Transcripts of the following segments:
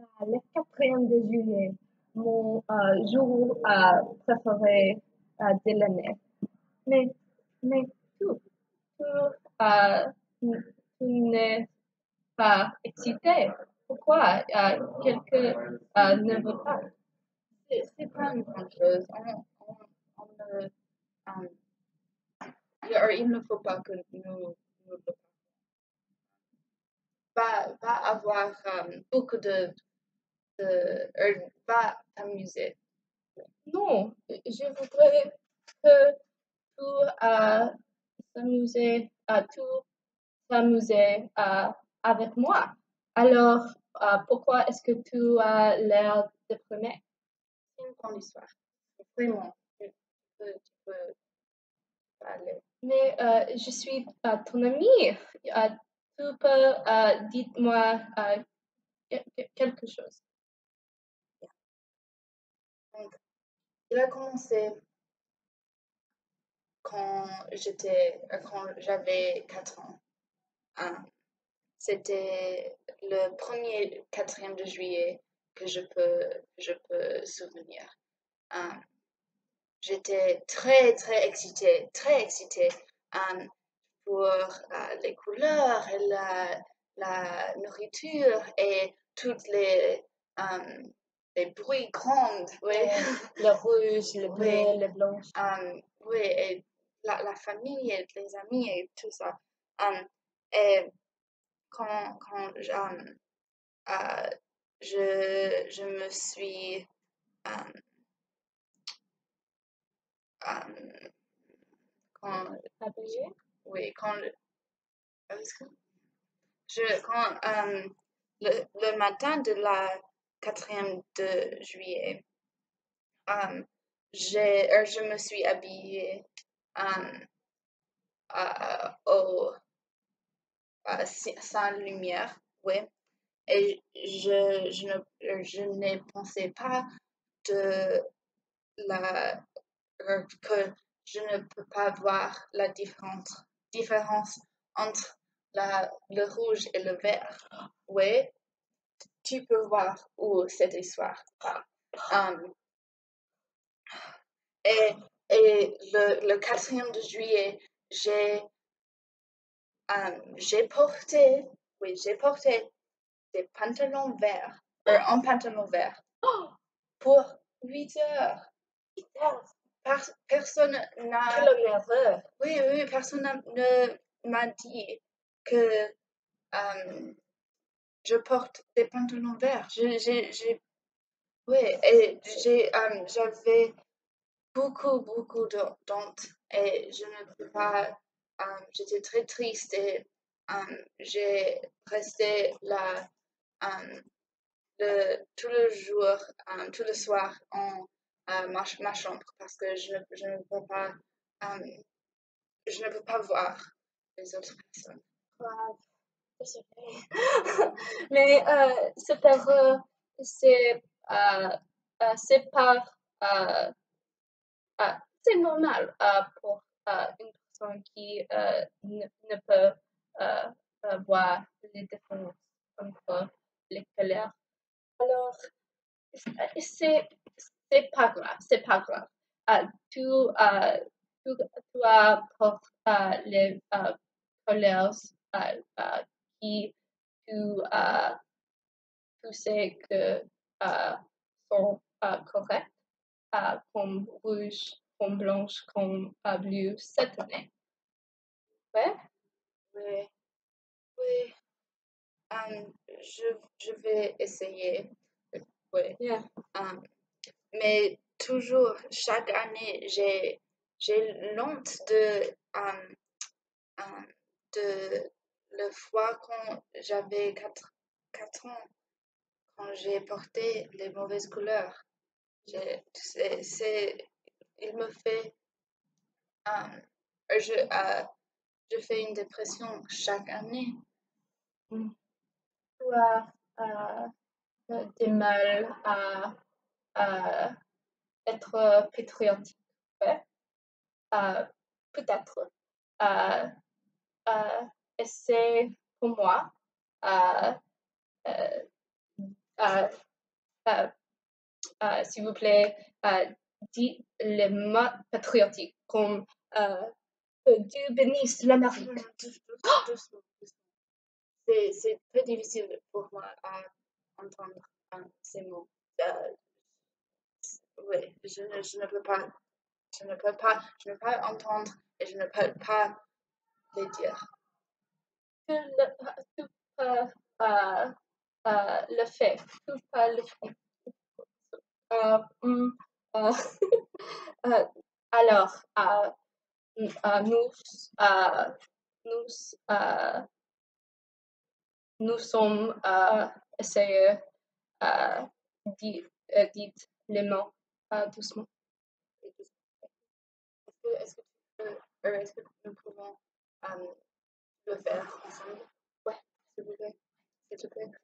Le 4e de juillet, mon jour préféré de l'année. Mais tout, tu n'es pas excité. Pourquoi quelqu'un ne veut pas? C'est pas une grande chose. On ne, il ne faut pas que nous le va avoir beaucoup va t'amuser. Non, je voudrais que tout s'amuser avec moi. Alors, pourquoi est-ce que tu as l'air déprimé? C'est une grande histoire. Vraiment, tu peux aller. Mais je suis ton amie. Tu peux dire-moi quelque chose. Donc, il a commencé quand j'avais 4 ans. C'était le 4e de juillet que je peux souvenir. J'étais très excitée pour les couleurs et la nourriture et toutes les bruits grands. Oui. Le rouge, le bleu, Oui. le blanc. Oui, et la famille et les amis et tout ça. Et quand je me suis quand Habillé? oui quand le matin de la 4e de juillet je me suis habillée sans lumière, oui. Et je ne pensais pas de que je ne peux pas voir la différence entre le rouge et le vert. Oui, tu peux voir où cette histoire part. Et le 4e de juillet, j'ai porté des pantalons verts, un pantalon vert pour 8 heures. Personne n'a. Quel nerveux. Oui, personne ne m'a dit que je porte des pantalons verts. Oui, et j'avais beaucoup d'honte et je ne peux pas. J'étais très triste et j'ai resté là tout le jour, tout le soir en ma chambre parce que je ne peux pas. Je ne peux pas voir les autres personnes. Wow, mais c'est heureux, c'est pas, c'est normal pour une personne qui ne peut voir les différences entre les couleurs. Alors, c'est pas grave, c'est pas grave. Tu apportes les couleurs qui tu, tu sais que sont correctes, comme rouge, comme blanche, comme bleu cette année. Ouais? Oui, oui. Je vais essayer. Oui. Yeah. Mais toujours, chaque année, j'ai honte de le fois quand j'avais 4 ans, quand j'ai porté les mauvaises couleurs. Il me fait, je fais une dépression chaque année. Tu as du mal à être patriotique. Ouais? Peut-être. Euh, et c'est pour moi s'il vous plaît, dites les mots patriotiques comme que Dieu bénisse l'Amérique. Doucement. C'est très difficile pour moi à entendre ces mots. Oui, je ne peux pas, je ne peux pas entendre et je ne peux pas les dire. Tu peux le faire. Tu peux le faire. Alors, nous sommes essayés dites les mots doucement. Est-ce que nous pouvons le faire ensemble? Ouais, S'il vous plaît. S'il te plaît.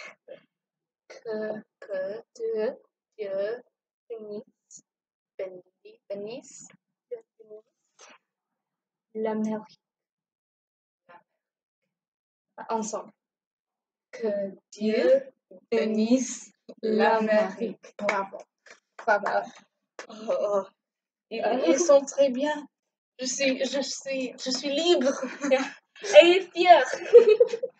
que Dieu bénisse, bénisse l'Amérique. Ensemble. Que Dieu bénisse l'Amérique. Bravo. Bravo. Oh, ils sont très bien. Je suis libre. Et fier.